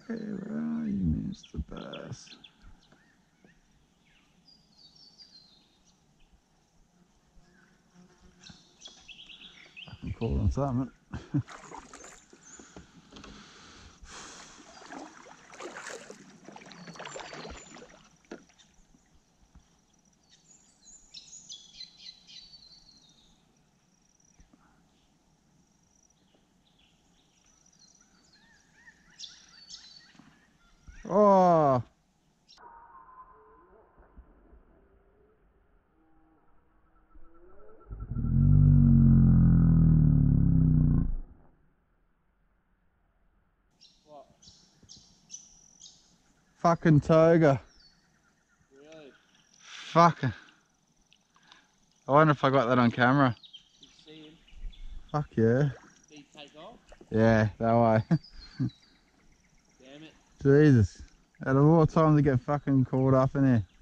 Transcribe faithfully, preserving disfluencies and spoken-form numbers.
where are you, Mister Bass? I can call on something. Oh! What? Fucking toga. Really? Fuck. I wonder if I got that on camera. You see him? Fuck yeah. Did he take off? Yeah, that way. Damn it. Jesus. Out of all time to get fucking caught up in here.